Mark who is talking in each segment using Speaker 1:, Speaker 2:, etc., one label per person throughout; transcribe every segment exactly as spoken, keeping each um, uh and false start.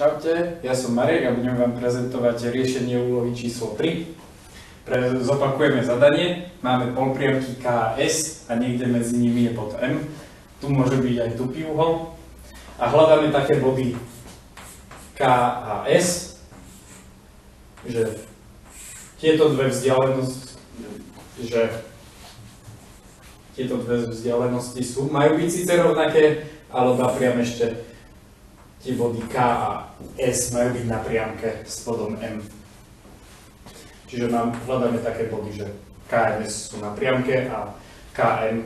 Speaker 1: Čaute, ja som Marek a budem vám prezentovať riešenie úlohy číslo tri. Pre, zopakujeme zadanie, máme polpriamky K a S a niekde medzi nimi je bod M. Tu môže byť aj tupý uhol. A hľadáme také body K a S, že tieto dve vzdialenosti, že tieto dve vzdialenosti sú, majú byť síce rovnaké, ale napriam ešte tie body K a S majú byť na priamke s bodom M. Čiže nám hľadáme také body, že K a S sú na priamke a K M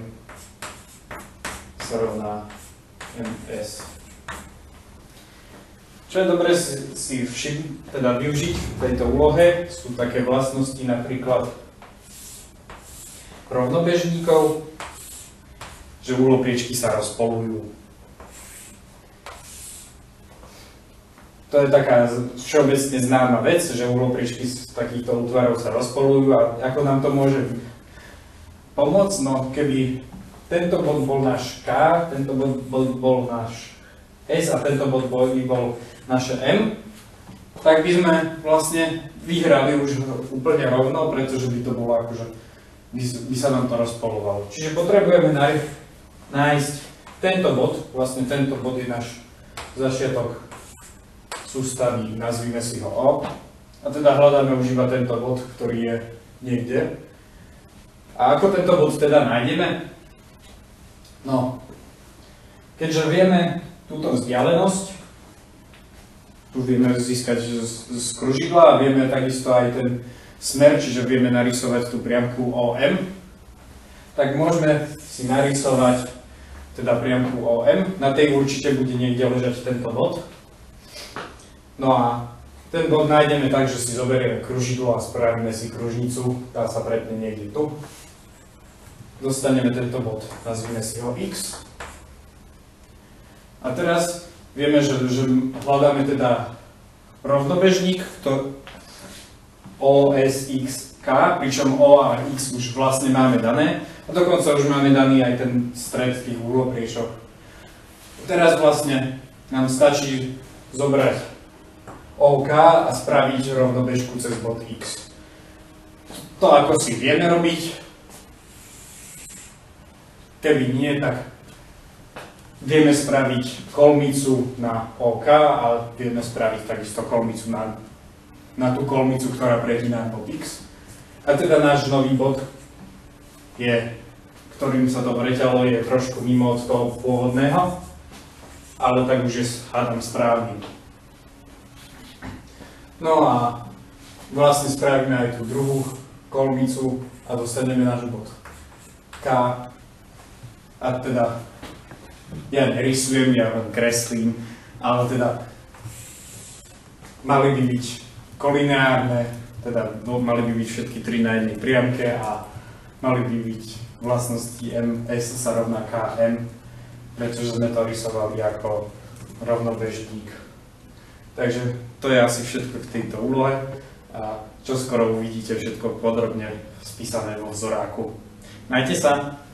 Speaker 1: sa rovná M S. Čo je dobre si, si všim, teda využiť v tejto úlohe, sú také vlastnosti napríklad rovnobežníkov, že uhlopriečky sa rozpolujú. To je taká všeobecne známa vec, že uhlopriečky z takýchto útvarov sa rozpolujú a ako nám to môže pomôcť, no keby tento bod bol náš K, tento bod bol, bol náš S a tento bod bol, bol naše M, tak by sme vlastne vyhrali už úplne rovno, pretože by to bolo akože, by, by sa nám to rozpolovalo. Čiže potrebujeme nájsť tento bod, vlastne tento bod je náš začiatok sústavy, nazvime si ho O, a teda hľadáme už iba tento bod, ktorý je niekde. A ako tento bod teda nájdeme? No, keďže vieme túto vzdialenosť, tu vieme získať z, z kružidla a vieme takisto aj ten smer, čiže vieme narysovať tú priamku O M, tak môžeme si narysovať teda priamku O M, na tej určite bude niekde ležať tento bod. No a ten bod nájdeme tak, že si zoberieme kružidlo a spravíme si kružnicu, tá sa pretne niekde tu. Dostaneme tento bod, nazvime si ho X. A teraz vieme, že, že hľadáme teda rovnobežník, to O, S, X, K, pričom O a X už vlastne máme dané. A dokonca už máme daný aj ten stred tých uhlopriečok. Teraz vlastne nám stačí zobrať OK a spraviť rovnobežku cez bod X. To ako si vieme robiť. Keby nie, tak vieme spraviť kolmicu na OK a vieme spraviť takisto kolmicu na, na tú kolmicu, ktorá pretína bod X. A teda náš nový bod, je, ktorým sa to preťalo, je trošku mimo od toho pôvodného, ale tak už je, hádam, správny. No a vlastne spravíme aj tú druhú kolmicu a dostaneme náš bod K. A teda ja nerysujem, ja len kreslím, ale teda mali by byť kolineárne, teda no, mali by byť všetky tri na jednej priamke a mali by byť vlastnosti M S sa rovná K M, pretože sme to rysovali ako rovnobežník. Takže to je asi všetko k tejto úlohe a čoskoro uvidíte všetko podrobne spísané vo vzoráku. Majte sa!